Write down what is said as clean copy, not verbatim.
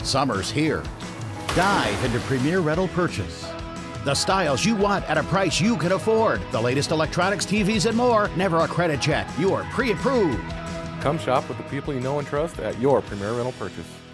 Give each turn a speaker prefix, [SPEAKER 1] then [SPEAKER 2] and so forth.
[SPEAKER 1] Summer's here. Dive into Premier Rental Purchase. The styles you want at a price you can afford. The latest electronics, TVs, and more. Never a credit check. You're pre-approved.
[SPEAKER 2] Come shop with the people you know and trust at your Premier Rental Purchase.